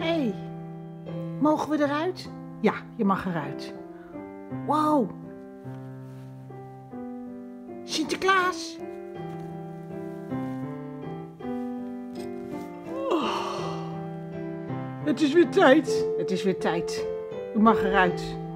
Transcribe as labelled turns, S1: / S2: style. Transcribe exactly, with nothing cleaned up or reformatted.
S1: Hé, mogen we eruit? Ja, je mag eruit. Wow. Sinterklaas. Oh, het is weer tijd. Het is weer tijd. U mag eruit.